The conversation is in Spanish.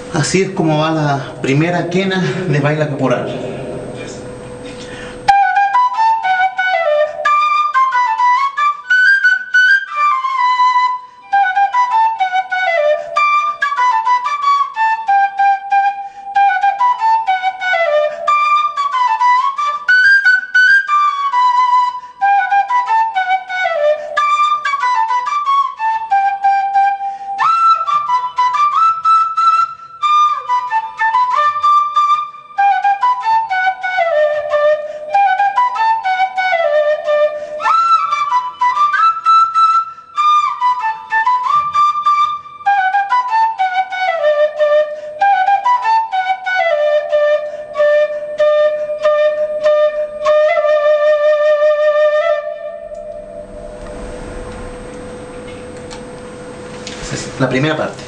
Así es como va la primera quena de baila caporal. Esa es la primera parte.